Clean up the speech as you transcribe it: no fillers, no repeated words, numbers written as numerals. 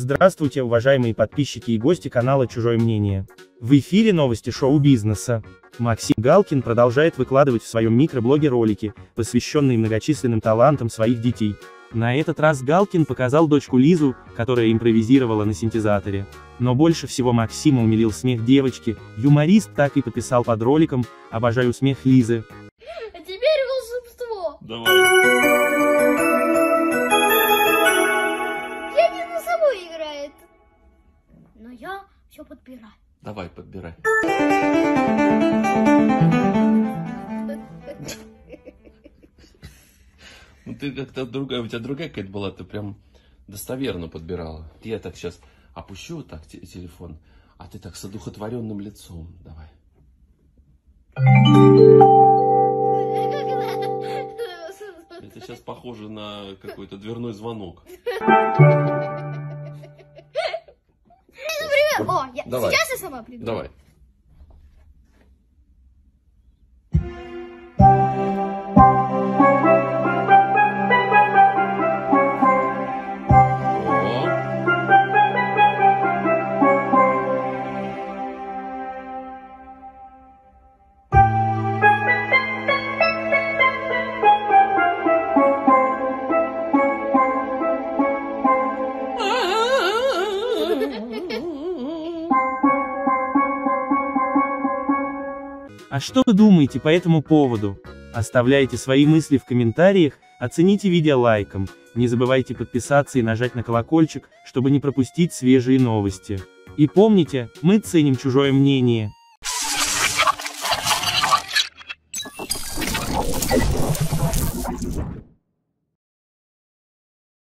Здравствуйте, уважаемые подписчики и гости канала «Чужое мнение». В эфире новости шоу-бизнеса. Максим Галкин продолжает выкладывать в своем микроблоге ролики, посвященные многочисленным талантам своих детей. На этот раз Галкин показал дочку Лизу, которая импровизировала на синтезаторе. Но больше всего Максима умилил смех девочки, юморист так и подписал под роликом «Обожаю смех Лизы». А теперь волшебство. Давай. Дядя на собой играет. Но я все подбираю. Давай, подбирай. Ну ты как-то другая, у тебя другая какая-то была, ты прям достоверно подбирала. Я так сейчас опущу вот так телефон, а ты так с одухотворенным лицом. Давай. Это сейчас похоже на какой-то дверной звонок. О, Давай. сейчас я сама приду. Давай. А что вы думаете по этому поводу? Оставляйте свои мысли в комментариях, оцените видео лайком, не забывайте подписаться и нажать на колокольчик, чтобы не пропустить свежие новости. И помните, мы ценим чужое мнение.